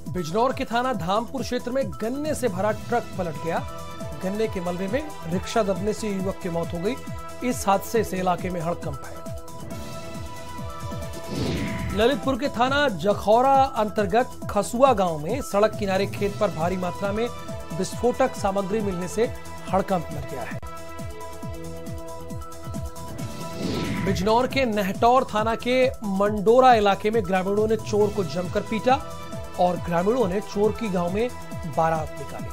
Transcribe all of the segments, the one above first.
बिजनौर के थाना धामपुर क्षेत्र में गन्ने से भरा ट्रक पलट गया। गन्ने के मलबे में रिक्शा दबने से युवक की मौत हो गई। इस हादसे से इलाके में हड़कंप है। ललितपुर के थाना जखौरा अंतर्गत खसुआ गांव में सड़क किनारे खेत पर भारी मात्रा में विस्फोटक सामग्री मिलने से हड़कंप मच गया है। बिजनौर के नहटौर थाना के मंडोरा इलाके में ग्रामीणों ने चोर को जमकर पीटा और ग्रामीणों ने चोर की गांव में बारात निकाली।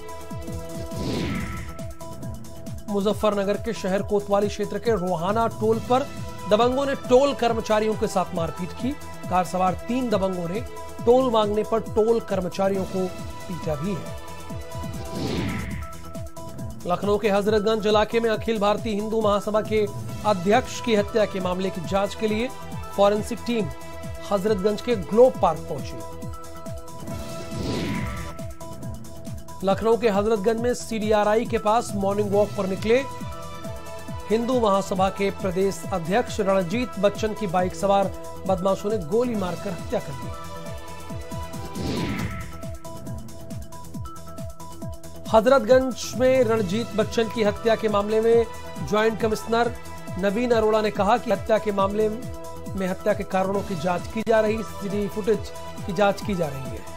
मुजफ्फरनगर के शहर कोतवाली क्षेत्र के रोहाना टोल पर दबंगों ने टोल कर्मचारियों के साथ मारपीट की। कार सवार 3 दबंगों ने टोल मांगने पर टोल कर्मचारियों को पीटा भी है। लखनऊ के हजरतगंज इलाके में अखिल भारतीय हिंदू महासभा के अध्यक्ष की हत्या के मामले की जांच के लिए फॉरेंसिक टीम हजरतगंज के ग्लोब पार्क पहुंची। लखनऊ के हजरतगंज में सीडीआरआई के पास मॉर्निंग वॉक पर निकले हिंदू महासभा के प्रदेश अध्यक्ष रणजीत बच्चन की बाइक सवार बदमाशों ने गोली मारकर हत्या कर दी। हजरतगंज में रणजीत बच्चन की हत्या के मामले में ज्वाइंट कमिश्नर नवीन अरोड़ा ने कहा कि हत्या के मामले में हत्या के कारणों की जांच की जा रही, सीसीटीवी फुटेज की जांच की जा रही है।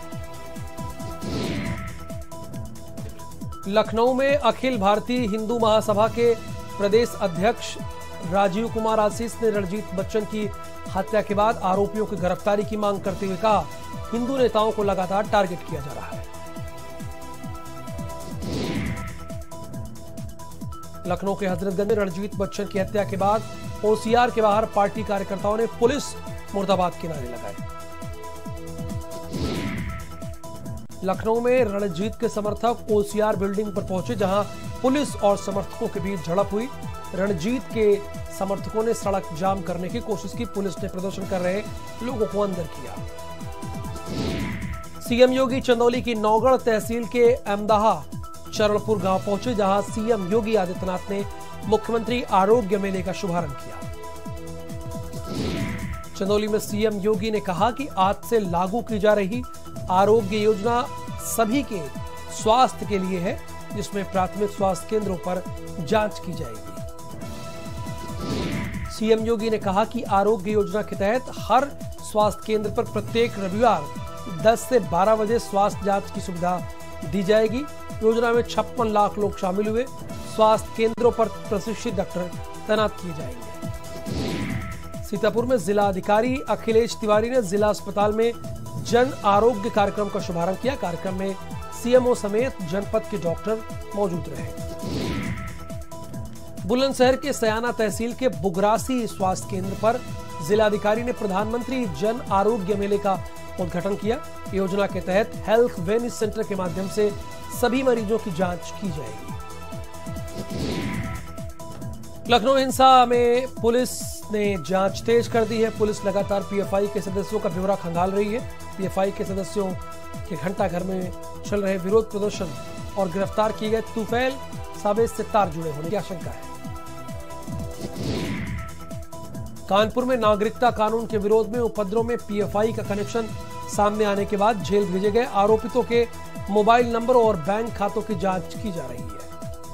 लखनऊ में अखिल भारतीय हिंदू महासभा के प्रदेश अध्यक्ष राजीव कुमार आशीष ने रणजीत बच्चन की हत्या के बाद आरोपियों की गिरफ्तारी की मांग करते हुए कहा, हिंदू नेताओं को लगातार टारगेट किया जा रहा है। लखनऊ के हजरतगंज में रणजीत बच्चन की हत्या के बाद ओसीआर के बाहर पार्टी कार्यकर्ताओं ने पुलिस मुर्दाबाद के नारे लगाए। लखनऊ में रणजीत के समर्थक ओसीआर बिल्डिंग पर पहुंचे, जहां पुलिस और समर्थकों के बीच झड़प हुई। रणजीत के समर्थकों ने सड़क जाम करने की कोशिश की। पुलिस ने प्रदर्शन कर रहे लोगों को अंदर किया। सीएम योगी चंदौली की नौगढ़ तहसील के अमदाहा चरणपुर गांव पहुंचे, जहां सीएम योगी आदित्यनाथ ने मुख्यमंत्री आरोग्य मेले का शुभारंभ किया। चंदौली में सीएम योगी ने कहा कि आज से लागू की जा रही आरोग्य योजना सभी के स्वास्थ्य के लिए है, जिसमें प्राथमिक स्वास्थ्य केंद्रों पर जांच की जाएगी। सीएम योगी ने कहा कि आरोग्य योजना के तहत हर स्वास्थ्य केंद्र पर प्रत्येक रविवार 10 से 12 बजे स्वास्थ्य जांच की सुविधा दी जाएगी। योजना में 56 लाख लोग शामिल हुए। स्वास्थ्य केंद्रों पर प्रशिक्षित डॉक्टर तैनात किए जाएंगे। सीतापुर में जिला अधिकारी अखिलेश तिवारी ने जिला अस्पताल में जन आरोग्य कार्यक्रम का शुभारंभ किया। कार्यक्रम में सीएमओ समेत जनपद के डॉक्टर मौजूद रहे। बुलंदशहर के सयाना तहसील के बुगरासी स्वास्थ्य केंद्र पर जिलाधिकारी ने प्रधानमंत्री जन आरोग्य मेले का उद्घाटन किया। योजना के तहत हेल्थ वेलनेस सेंटर के माध्यम से सभी मरीजों की जांच की जाएगी। लखनऊ हिंसा में पुलिस ने जांच तेज कर दी है। पुलिस लगातार पीएफआई के सदस्यों का ब्यौरा खंगाल रही है। पीएफआई के सदस्यों के घंटा घर में चल रहे विरोध प्रदर्शन और गिरफ्तार किए गए तुफैल सावेद से तार जुड़े होने की आशंका है। कानपुर में नागरिकता कानून के विरोध में उपद्रव में पीएफआई का कनेक्शन सामने आने के बाद जेल भेजे गए आरोपितों के मोबाइल नंबर और बैंक खातों की जांच की जा रही है।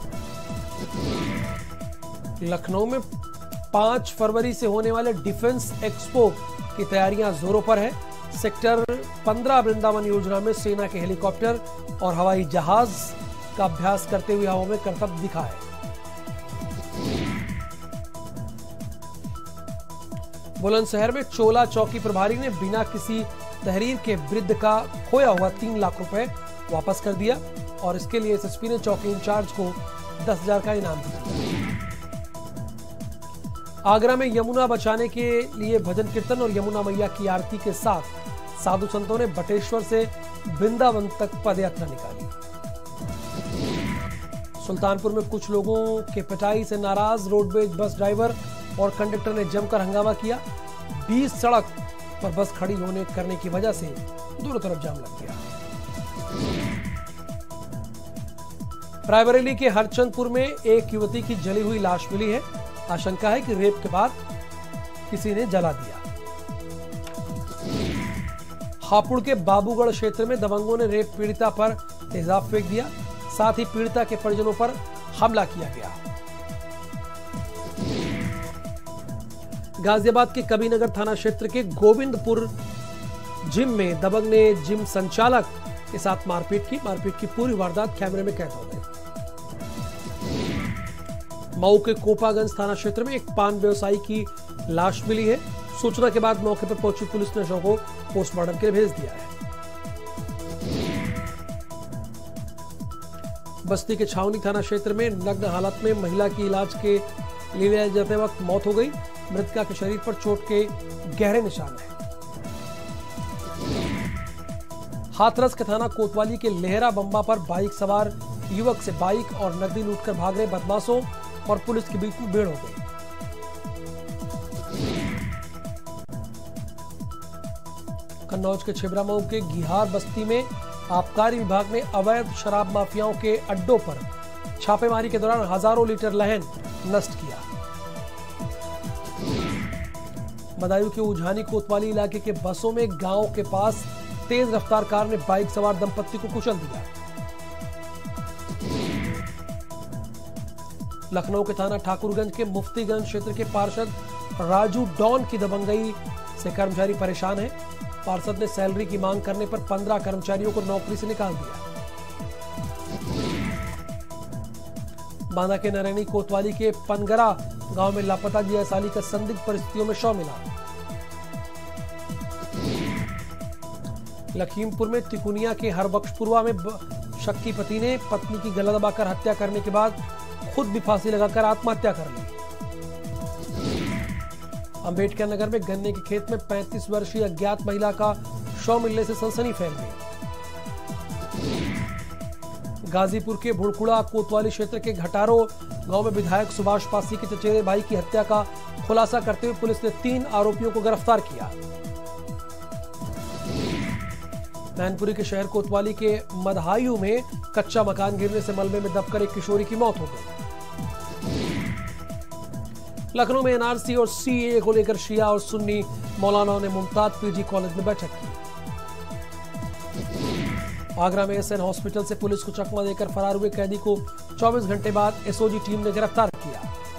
लखनऊ में 5 फरवरी से होने वाले डिफेंस एक्सपो की तैयारियां जोरों पर है। सेक्टर 15 वृंदावन योजना में सेना के हेलीकॉप्टर और हवाई जहाज का अभ्यास करते हुए हवा में करतब दिखा है। बुलंदशहर में चोला चौकी प्रभारी ने बिना किसी तहरीर के वृद्ध का खोया हुआ 3 लाख रुपए वापस कर दिया और इसके लिए एसएसपी ने चौकी इंचार्ज को 10,000 का इनाम दिया। आगरा में यमुना बचाने के लिए भजन कीर्तन और यमुना मैया की आरती के साथ साधु संतों ने बटेश्वर से वृंदावन तक पदयात्रा निकाली। सुल्तानपुर में कुछ लोगों के पिटाई से नाराज रोडवेज बस ड्राइवर और कंडक्टर ने जमकर हंगामा किया। 20 सड़क पर बस खड़ी होने करने की वजह से दोनों तरफ जाम लग गया। रायबरेली के हरचंदपुर में एक युवती की जली हुई लाश मिली है। आशंका है कि रेप के बाद किसी ने जला दिया। हापुड़ के बाबूगढ़ क्षेत्र में दबंगों ने रेप पीड़िता पर तेजाब फेंक दिया, साथ ही पीड़िता के परिजनों पर हमला किया गया। गाजियाबाद के कबीरनगर थाना क्षेत्र के गोविंदपुर जिम में दबंग ने जिम संचालक के साथ मारपीट की पूरी वारदात कैमरे में कैद हो गई। मऊ के कोपागंज थाना क्षेत्र में एक पान व्यवसायी की लाश मिली है। सूचना के बाद मौके पर पहुंची पुलिस ने शव को पोस्टमार्टम के लिए भेज दिया है। बस्ती के छावनी थाना क्षेत्र में नग्न हालत में महिला की इलाज के लिए ले जाते वक्त मौत हो गई। मृतका के शरीर पर चोट के गहरे निशान हैं। हाथरस के थाना कोतवाली के लेहरा बम्बा पर बाइक सवार युवक से बाइक और नकदी लूटकर भाग रहे बदमाशों और पुलिस के बीच मुठभेड़ हो गई। कन्नौज के छिबरामऊ के गिहार बस्ती में आबकारी विभाग ने अवैध शराब माफियाओं के अड्डों पर छापेमारी के दौरान हजारों लीटर लहन नष्ट किया। बदायूं के उझानी कोतवाली इलाके के बसों में गांव के पास तेज रफ्तार कार ने बाइक सवार दंपत्ति को कुचल दिया। लखनऊ के थाना ठाकुरगंज के मुफ्तीगंज क्षेत्र के पार्षद राजू डॉन की दबंगई से कर्मचारी परेशान है। पार्षद ने सैलरी की मांग करने पर 15 कर्मचारियों को नौकरी से निकाल दिया। बांदा के नरैनी कोतवाली के पनगरा गांव में लापता जिया साली का संदिग्ध परिस्थितियों में शव मिला। लखीमपुर में तिकुनिया के हरबख्शपुरवा में शक्की पति ने पत्नी की गला दबाकर हत्या करने के बाद खुद भी फांसी लगाकर आत्महत्या कर ली। अंबेडकर नगर में गन्ने के खेत में 35 वर्षीय अज्ञात महिला का शव मिलने से सनसनी फैल गई। गाजीपुर के भुड़कुड़ा कोतवाली क्षेत्र के घटारो गांव में विधायक सुभाष पासी के चचेरे भाई की हत्या का खुलासा करते हुए पुलिस ने 3 आरोपियों को गिरफ्तार किया। मैनपुरी के शहर कोतवाली के मदहायू में कच्चा मकान गिरने से मलबे में दबकर एक किशोरी की मौत हो गई। लखनऊ में एनआरसी और सीएए को लेकर शिया और सुन्नी मौलानाओं ने मुमताज पीजी कॉलेज में बैठक की। आगरा में एसएन हॉस्पिटल से पुलिस को चकमा देकर फरार हुए कैदी को 24 घंटे बाद एसओजी टीम ने गिरफ्तार किया।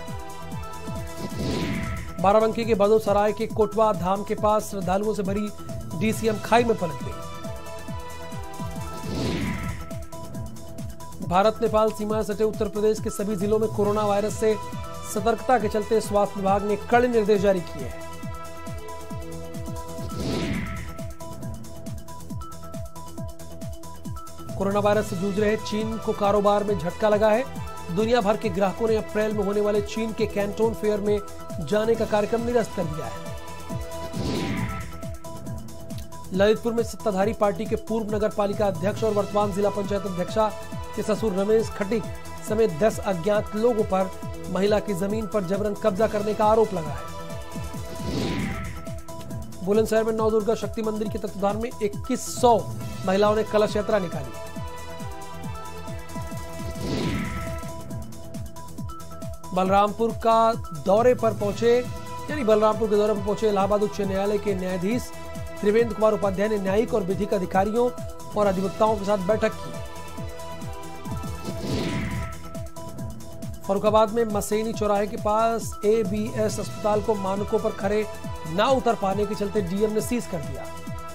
बाराबंकी के बदोसराय के कोटवा धाम के पास श्रद्धालुओं से भरी डीसीएम खाई में पलट गई। भारत नेपाल सीमा से सटे उत्तर प्रदेश के सभी जिलों में कोरोना वायरस से सतर्कता के चलते स्वास्थ्य विभाग ने कड़े निर्देश जारी किए हैं। कोरोना वायरस से जूझ रहे चीन को कारोबार में झटका लगा है। दुनिया भर के ग्राहकों ने अप्रैल में होने वाले चीन के कैंटोन फेयर में जाने का कार्यक्रम निरस्त कर दिया है। ललितपुर में सत्ताधारी पार्टी के पूर्व नगर पालिका अध्यक्ष और वर्तमान जिला पंचायत अध्यक्षा के ससुर रमेश खटीक समेत 10 अज्ञात लोगों पर महिला की जमीन पर जबरन कब्जा करने का आरोप लगा है। बुलंदशहर में नवदुर्गा शक्ति मंदिर के तत्वाधान में 2100 महिलाओं ने कलश यात्रा निकाली। बलरामपुर के दौरे पर पहुंचे इलाहाबाद उच्च न्यायालय के न्यायाधीश त्रिवेंद्र कुमार उपाध्याय ने न्यायिक और विधिक अधिकारियों और अधिवक्ताओं के साथ बैठक की। फर्रुखाबाद में मसेनी चौराहे के पास एबीएस अस्पताल को मानकों पर खरे ना उतर पाने के चलते डीएम ने सीज कर दिया।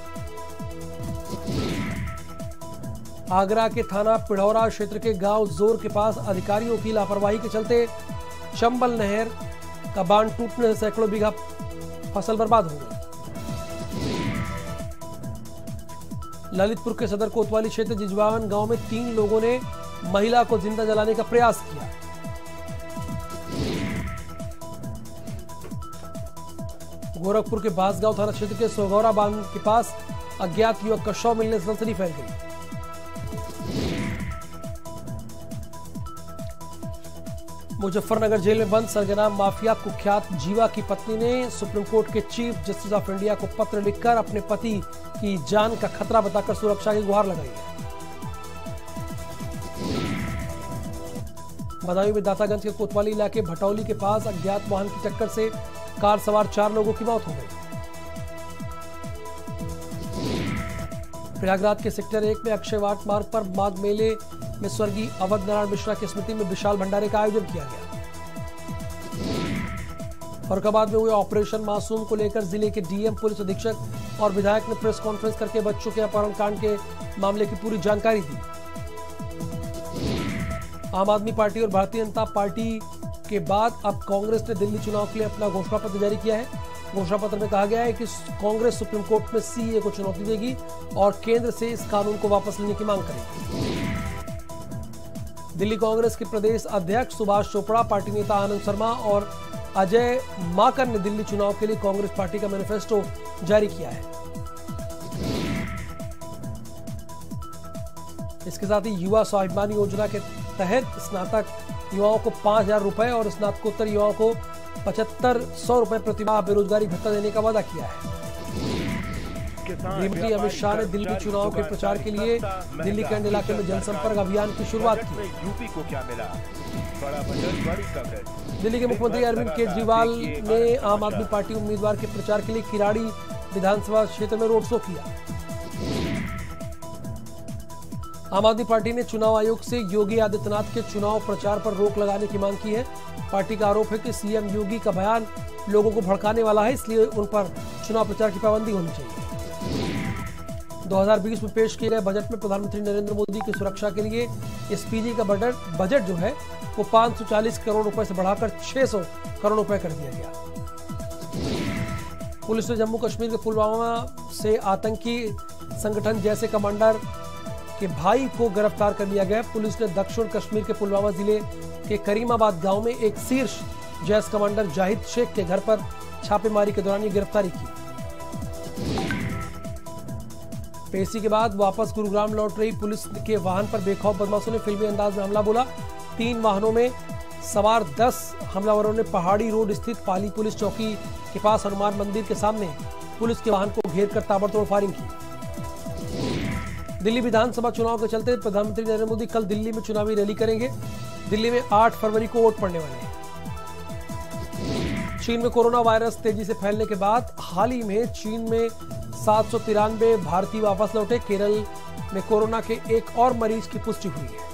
आगरा के थाना पिढ़ौरा क्षेत्र के गांव जोर के पास अधिकारियों की लापरवाही के चलते चंबल नहर का बांध टूटने से सैकड़ों बीघा फसल बर्बाद हो गई। ललितपुर के सदर कोतवाली क्षेत्र जिजवान गांव में 3 लोगों ने महिला को जिंदा जलाने का प्रयास किया। गोरखपुर के बांसगांव थाना क्षेत्र के सोगौरा बांध के पास अज्ञात युवक का शव मिलने से सनसनी फैल गई। मुजफ्फरनगर जेल में बंद सरगना माफिया कुख्यात जीवा की पत्नी ने सुप्रीम कोर्ट के चीफ जस्टिस ऑफ इंडिया को पत्र लिखकर अपने पति की जान का खतरा बताकर सुरक्षा की गुहार लगाई है। बदायूं में दातागंज के कोतवाली इलाके भटौली के पास अज्ञात वाहन की टक्कर से कार सवार 4 लोगों की मौत हो गई। प्रयागराज के सेक्टर 1 में अक्षय वाट मार्ग पर माघ मेले में स्वर्गीय अवध नारायण मिश्रा की स्मृति में विशाल भंडारे का आयोजन किया गया। फरुखाबाद में हुए ऑपरेशन मासूम को लेकर जिले के डीएम, पुलिस अधीक्षक और विधायक ने प्रेस कॉन्फ्रेंस करके बच्चों के अपहरण कांड के मामले की पूरी जानकारी दी। आम आदमी पार्टी और भारतीय जनता पार्टी के बाद अब कांग्रेस ने दिल्ली चुनाव के लिए अपना घोषणा पत्र जारी किया है। घोषणा पत्र में कहा गया है कि कांग्रेस सुप्रीम कोर्ट में सीएए को चुनौती देगी और केंद्र से इस कानून को वापस लेने की मांग करेगी। दिल्ली कांग्रेस के प्रदेश अध्यक्ष सुभाष चोपड़ा, पार्टी नेता आनंद शर्मा और अजय माकन ने दिल्ली चुनाव के लिए कांग्रेस पार्टी का मैनिफेस्टो जारी किया है। इसके साथ ही युवा स्वाभिमान योजना के तहत स्नातक युवाओं को 5,000 रुपए और स्नातकोत्तर युवाओं को 7500 रुपए प्रतिमाह बेरोजगारी भत्ता देने का वादा किया है। गृहमंत्री अमित शाह ने दिल्ली चुनाव के प्रचार के लिए दिल्ली कैंट इलाके में जनसंपर्क अभियान की शुरुआत की। यूपी को क्या मिला? बड़ा बजट, बड़ी खबर। दिल्ली के मुख्यमंत्री अरविंद केजरीवाल ने आम आदमी पार्टी उम्मीदवार के प्रचार के लिए किराड़ी विधानसभा क्षेत्र में रोड शो किया। आम आदमी पार्टी ने चुनाव आयोग से योगी आदित्यनाथ के चुनाव प्रचार पर रोक लगाने की मांग की है। पार्टी का आरोप है कि सीएम योगी का बयान लोगों को भड़काने वाला है, इसलिए उन पर चुनाव प्रचार की पाबंदी होनी चाहिए। 2020 में पेश किए गए बजट में प्रधानमंत्री नरेंद्र मोदी की सुरक्षा के लिए एसपीजी का बजट जो है वो 540 करोड़ रुपए से बढ़ाकर 600 करोड़ रुपए कर दिया गया। पुलिस ने जम्मू कश्मीर के पुलवामा से आतंकी संगठन जैसे कमांडर के भाई को गिरफ्तार कर लिया गया। पुलिस ने दक्षिण कश्मीर के पुलवामा जिले के करीमाबाद गांव में एक शीर्ष जैश कमांडर जाहिद शेख के घर पर छापेमारी के दौरान ये गिरफ्तारी की। पेशी के बाद वापस गुरुग्राम लौट रही पुलिस के वाहन पर बेखौफ बदमाशों ने फिल्मी अंदाज में हमला बोला। 3 वाहनों में सवार 10 हमलावरों ने पहाड़ी रोड स्थित पाली पुलिस चौकी के पास हनुमान मंदिर के सामने पुलिस के वाहन को घेर कर ताबड़तोड़ फायरिंग की। दिल्ली विधानसभा चुनाव के चलते प्रधानमंत्री नरेंद्र मोदी कल दिल्ली में चुनावी रैली करेंगे। दिल्ली में 8 फरवरी को वोट पड़ने वाले हैं। चीन में कोरोना वायरस तेजी से फैलने के बाद हाल ही में चीन में 793 भारतीय वापस लौटे। केरल में कोरोना के एक और मरीज की पुष्टि हुई है।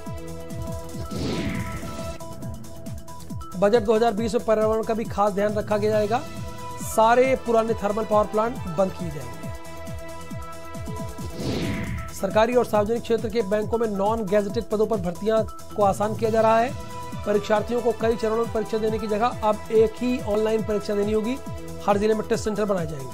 बजट 2020 में पर्यावरण का भी खास ध्यान रखा गया जाएगा। सारे पुराने थर्मल पावर प्लांट बंद किए जाएंगे। सरकारी और सार्वजनिक क्षेत्र के बैंकों में नॉन गैजेटेड पदों पर भर्तियां को आसान किया जा रहा है। परीक्षार्थियों को कई चरणों में परीक्षा देने की जगह अब एक ही ऑनलाइन परीक्षा देनी होगी। हर जिले में टेस्ट सेंटर बनाए जाएंगे।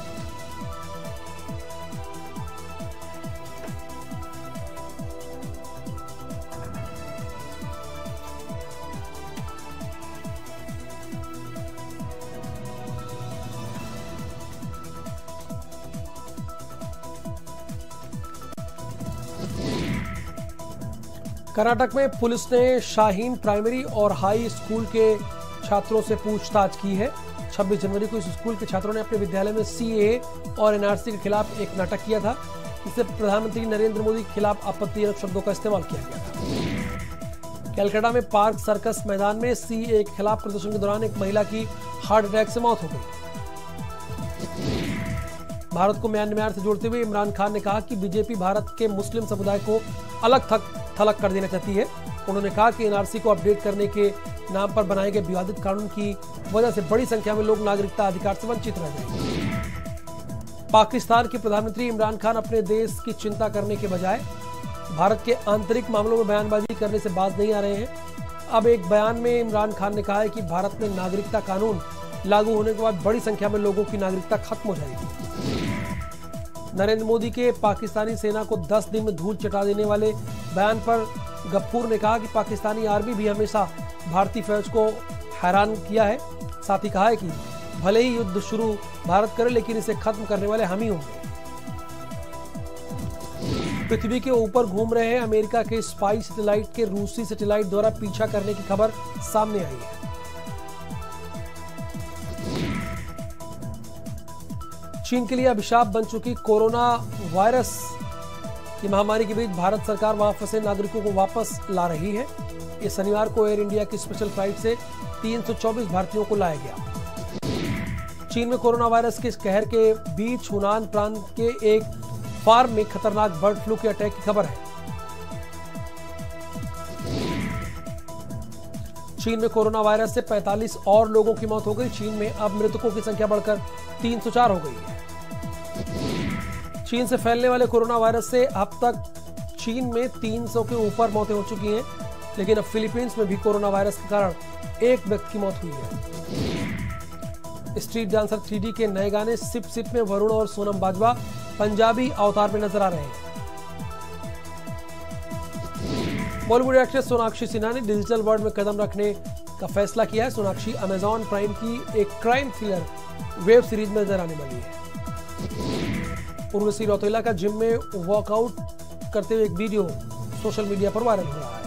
कर्नाटक में पुलिस ने शाहीन प्राइमरी और हाई स्कूल के छात्रों से पूछताछ की है। 26 जनवरी को इस स्कूल के छात्रों ने अपने विद्यालय में सीएए और एनआरसी के खिलाफ एक नाटक किया था। इससे प्रधानमंत्री नरेंद्र मोदी के खिलाफ आपत्तिजनक शब्दों का इस्तेमाल किया गया था। कलकत्ता में पार्क सर्कस मैदान में सीएए के खिलाफ प्रदर्शन के दौरान एक महिला की हार्ट अटैक से मौत हो गई। भारत को म्यांमार से जोड़ते हुए इमरान खान ने कहा कि बीजेपी भारत के मुस्लिम समुदाय को अलग थलग कर देना चाहती है। उन्होंने कहा कि एनआरसी को अपडेट करने के नाम पर बनाए गए विवादित कानून की वजह से बड़ी संख्या में लोग नागरिकता अधिकार से वंचित रह जाएंगे। पाकिस्तान के प्रधानमंत्री इमरान खान अपने देश की चिंता करने के बजाय भारत के आंतरिक मामलों में बयानबाजी करने से बाज नहीं आ रहे हैं। अब एक बयान में इमरान खान ने कहा है कि भारत में नागरिकता कानून लागू होने के बाद बड़ी संख्या में लोगों की नागरिकता खत्म हो जाएगी। नरेंद्र मोदी के पाकिस्तानी सेना को 10 दिन में धूल चटा देने वाले बयान पर गफूर ने कहा कि पाकिस्तानी आर्मी भी हमेशा भारतीय फौज को हैरान किया है। साथ ही कहा है कि भले ही युद्ध शुरू भारत करे, लेकिन इसे खत्म करने वाले हम ही होंगे। पृथ्वी के ऊपर घूम रहे अमेरिका के स्पाई सैटेलाइट के रूसी सैटेलाइट द्वारा पीछा करने की खबर सामने आई है। चीन के लिए अभिशाप बन चुकी कोरोना वायरस की महामारी के बीच भारत सरकार वहां फंसे नागरिकों को वापस ला रही है। इस शनिवार को एयर इंडिया की स्पेशल फ्लाइट से 324 भारतीयों को लाया गया। चीन में कोरोना वायरस के कहर के बीच हुनान प्रांत के एक फार्म में खतरनाक बर्ड फ्लू के अटैक की खबर है। चीन में कोरोना वायरस से 45 और लोगों की मौत हो गई। चीन में अब मृतकों की संख्या बढ़कर 304 हो गई है। चीन से फैलने वाले कोरोना वायरस से अब तक चीन में 300 के ऊपर मौतें हो चुकी हैं, लेकिन अब फिलीपींस में भी कोरोना वायरस के कारण एक व्यक्ति की मौत हुई है। स्ट्रीट डांसर 3D के नए गाने सिप सिप में वरुण और सोनम बाजवा पंजाबी अवतार में नजर आ रहे हैं। बॉलीवुड एक्ट्रेस सोनाक्षी सिन्हा ने डिजिटल वर्ल्ड में कदम रखने का फैसला किया है। सोनाक्षी अमेजॉन प्राइम की एक क्राइम थ्रिलर वेब सीरीज में नजर आने वाली है। उर्वशी रौतेला का जिम में वर्कआउट करते हुए एक वीडियो सोशल मीडिया पर वायरल हो रहा है।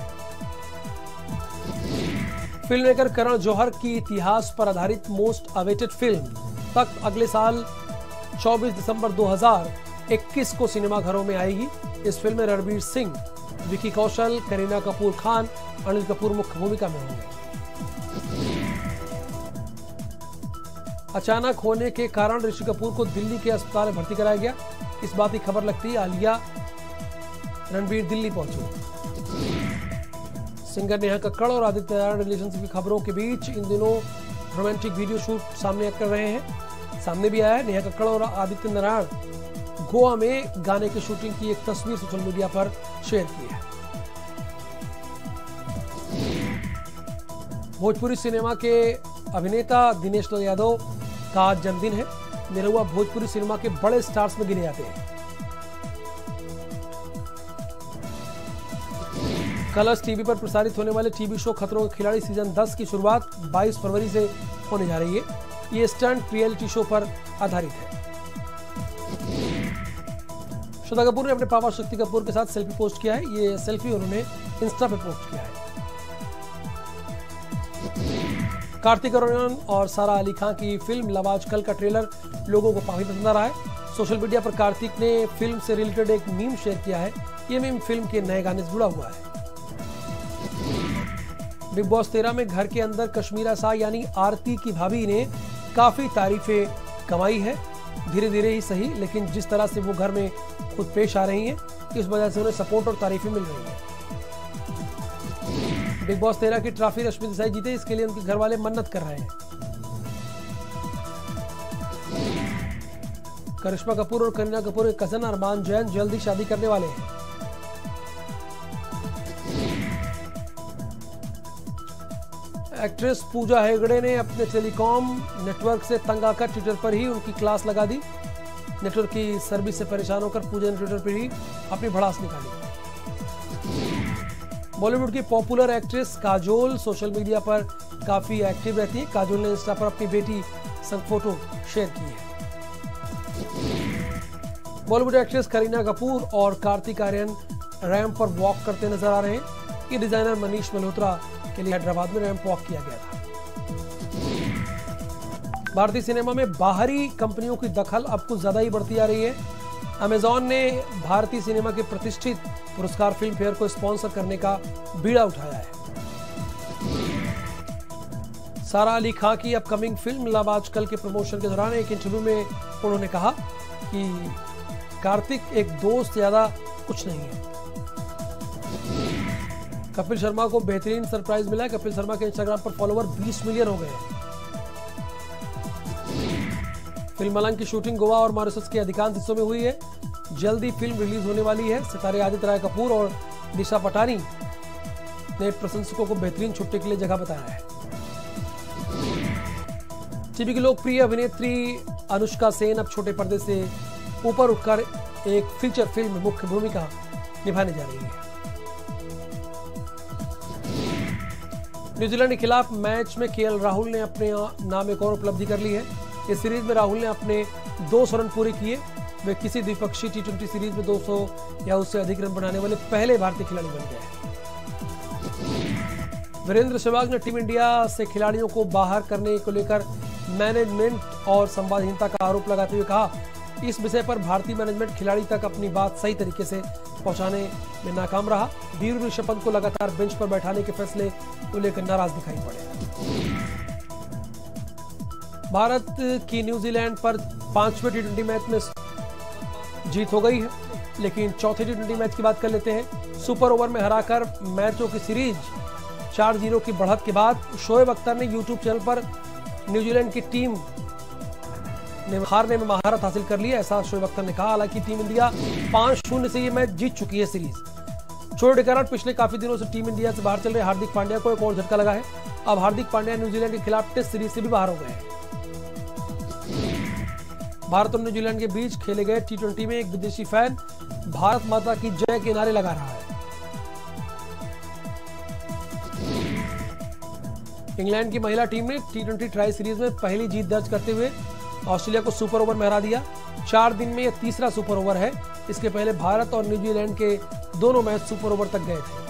फिल्म मेकर करण जौहर की इतिहास पर आधारित मोस्ट अवेटेड फिल्म तख्त अगले साल 24 दिसंबर 2021 को सिनेमाघरों में आएगी। इस फिल्म में रणवीर सिंह, विकी कौशल, करीना कपूर खान, अनिल कपूर मुख्य भूमिका में होंगे। अचानक होने के कारण ऋषि कपूर को दिल्ली के अस्पताल में भर्ती कराया गया। इस बात की खबर लगती है आलिया रणवीर दिल्ली पहुंचे। सिंगर नेहा कक्कड़ और आदित्य नारायण रिलेशनशिप की खबरों के बीच इन दिनों रोमांटिक वीडियो शूट सामने कर रहे हैं। सामने भी आया है। नेहा कक्कड़ और आदित्य नारायण गोवा में गाने की शूटिंग की एक तस्वीर सोशल मीडिया पर शेयर की है। भोजपुरी सिनेमा के अभिनेता दिनेश लाल यादव का आज जन्मदिन है। निरहुआ भोजपुरी सिनेमा के बड़े स्टार्स में गिने जाते हैं। कलर्स टीवी पर प्रसारित होने वाले टीवी शो खतरों के खिलाड़ी सीजन 10 की शुरुआत 22 फरवरी से होने जा रही है। ये स्टंट रियलिटी शो पर आधारित है। श्रद्धा कपूर ने अपने पापा शक्ति कपूर के साथ सेल्फी पोस्ट किया है। ये सेल्फी उन्होंने इंस्टा पे पोस्ट किया है। कार्तिक आर्यन और सारा अली खान की फिल्म लव आजकल का ट्रेलर लोगों को काफी पसंद आ रहा है। सोशल मीडिया पर कार्तिक ने फिल्म से रिलेटेड एक मीम शेयर किया है। ये मीम फिल्म के नए गाने से जुड़ा हुआ है। बिग बॉस 13 में घर के अंदर कश्मीरा सा यानी आरती की भाभी ने काफी तारीफें कमाई है। धीरे धीरे ही सही, लेकिन जिस तरह से वो घर में खुद पेश आ रही हैं, इस वजह से उन्हें सपोर्ट और तारीफें मिल रही हैं। बिग बॉस 13 की ट्रॉफी रश्मि देसाई जीते, इसके लिए उनके घर वाले मन्नत कर रहे हैं। करिश्मा कपूर और करीना कपूर के कजन अरमान जैन जल्द ही शादी करने वाले हैं। एक्ट्रेस पूजा हेगड़े ने अपने टेलीकॉम नेटवर्क से तंग आकर ट्विटर पर ही उनकी क्लास लगा दी। नेटवर्क की सर्विस से परेशान होकर पूजा ने ट्विटर पर ही अपनी भड़ास निकाली। बॉलीवुड की popular actress Kajol social media पर काफी एक्टिव रहती है। काजोल ने इंस्टा पर अपनी बेटी संग फोटो शेयर की है। बॉलीवुड एक्ट्रेस करीना कपूर और कार्तिक आर्यन रैंप पर वॉक करते नजर आ रहे हैं। ये डिजाइनर मनीष मल्होत्रा के लिए हैदराबाद में रैंप वॉक किया गया था। भारतीय सिनेमा में बाहरी कंपनियों की दखल अब कुछ ज्यादा ही बढ़ती जा रही है। अमेजॉन ने भारतीय सिनेमा के प्रतिष्ठित पुरस्कार फिल्म फेयर को स्पॉन्सर करने का बीड़ा उठाया है। सारा अली खान की अपकमिंग फिल्म लव आजकल के प्रमोशन के दौरान एक इंटरव्यू में उन्होंने कहा कि कार्तिक एक दोस्त ज्यादा कुछ नहीं है। कपिल शर्मा को बेहतरीन सरप्राइज मिला है। कपिल शर्मा के इंस्टाग्राम पर फॉलोवर 20 मिलियन हो गए हैं। फिल्म मलंग की शूटिंग गोवा और मॉरिशस के अधिकांश हिस्सों में हुई है। जल्दी फिल्म रिलीज होने वाली है। सितारे आदित्य राय कपूर और दिशा पटानी ने प्रशंसकों को बेहतरीन छुट्टी के लिए जगह बताया है। टीवी की लोकप्रिय अभिनेत्री अनुष्का सेन अब छोटे पर्दे से ऊपर उठकर एक फीचर फिल्म में मुख्य भूमिका निभाने जा रही है। न्यूजीलैंड के खिलाफ मैच में केएल राहुल ने अपने नाम एक और उपलब्धि कर ली है। इस सीरीज में राहुल ने अपने 200 रन पूरे किए। वे किसी द्विपक्षीय टी20 सीरीज में 200 या उससे अधिक रन बनाने वाले पहले भारतीय खिलाड़ी बन गए हैं। वीरेंद्र सहवाग ने टीम इंडिया से खिलाड़ियों को बाहर करने को लेकर मैनेजमेंट और संवादहीनता का आरोप लगाते हुए कहा, इस विषय पर भारतीय मैनेजमेंट खिलाड़ी तक अपनी बात सही तरीके से पहुंचाने में नाकाम रहा। वीर ऋषभ पंत को लगातार बेंच पर बैठाने के फैसले को लेकर नाराज दिखाई पड़े। भारत की न्यूजीलैंड पर 5वें टी20 मैच में जीत हो गई है। लेकिन चौथे टी20 मैच की बात कर लेते हैं। सुपर ओवर में हराकर मैचों की सीरीज 4-0 की बढ़त के बाद शोएब अख्तर ने यूट्यूब चैनल पर न्यूजीलैंड की टीम ने हारने में महारत हासिल कर ली, ऐसा शोएब अख्तर ने कहा। हालांकि टीम इंडिया 5-0 से ये मैच जीत चुकी है सीरीज। छोटे के कारण पिछले काफी दिनों से टीम इंडिया से बाहर चल रहे हार्दिक पांड्या को एक और झटका लगा है। अब हार्दिक पांड्या न्यूजीलैंड के खिलाफ टेस्ट सीरीज से भी बाहर हो गए हैं। भारत और न्यूजीलैंड के बीच खेले गए टी20 में एक विदेशी फैन भारत माता की जय के नारे लगा रहा है। इंग्लैंड की महिला टीम ने टी20 ट्राई सीरीज में पहली जीत दर्ज करते हुए ऑस्ट्रेलिया को सुपर ओवर में हरा दिया। 4 दिन में यह तीसरा सुपर ओवर है। इसके पहले भारत और न्यूजीलैंड के दोनों मैच सुपर ओवर तक गए थे।